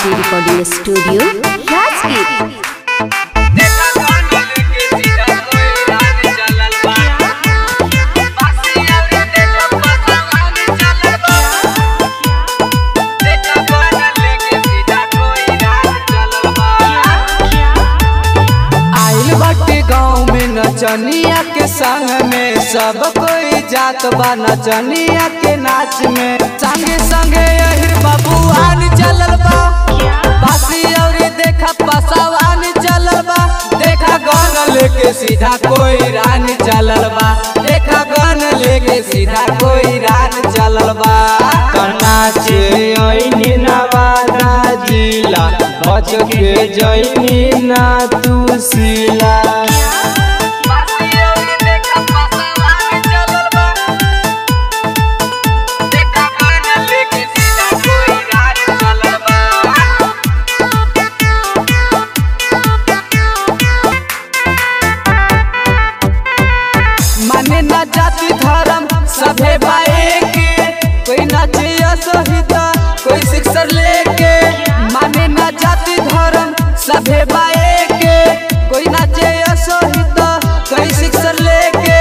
RJ recording studio Rajgir. गाँव में नचनिया के संग में सब कोई जात बा नचनिया के नाच में। संगे संगे यही बबुआन चलल बा, बासी और देखा पसावान चलल बा। देखा गन लेके सीधा कोई रान चलल बा, देखा गन लेके सीधा कोई रान चलल बा। नाचे ओइनी नवादा जिला, बच के जइनी ना तू सिला। माने ना जाति धर्म सभे भाई के, कोई नाचे असहिता कोई शिक्षर लेके। माने ना जाति धर्म सभे भाई के, कोई नाचे असहिता कोई शिक्षर लेके।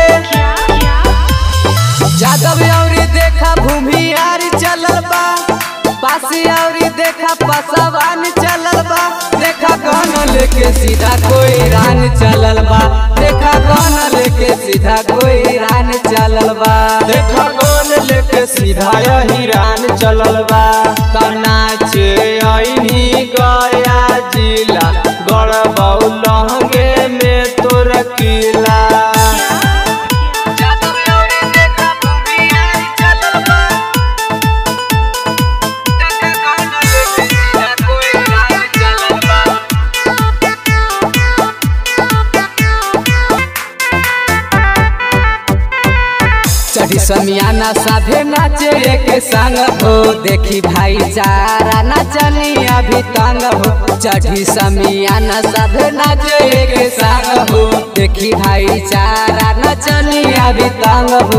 जादव औरी देखा भूमियारी चलल बा, पासी औरी देखा पसावान चलल बा। देखा गन लेके सीधा कोई रान चलल बा, देखा गन लेके सीधा कोई रान चलल बा। देखा गन लेके सीधा यही रान चलल बा। नाचे आईनी गया जिला, गढ़बौ लहंगे में तोर किला। चढ़ी समियाना सभे नाचे एक संग हो, देखी भाईचारा नचनिया भी तंग हो। चढ़ी समियाना सभे नाचे एक संग हो, देखी भाईचारा नचनिया भी तंग हो।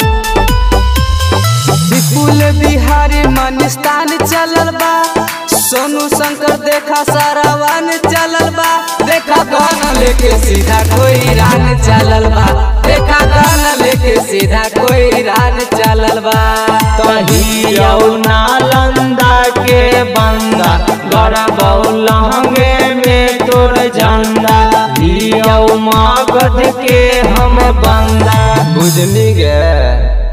विपुल बिहारी मनिस्तान चलल बा, सोनू शंकर देखा सारावान चलल बा। देखा गन लेके सीधा कोई रान चलल बा, देखा गन लेके सीधा कोई रान चलल बा। तहियौ नालंदा के बंदा, गढ़बौ लहंगे में तोर झंडा। हियौ मगध के हम बंदा, बुझली गे।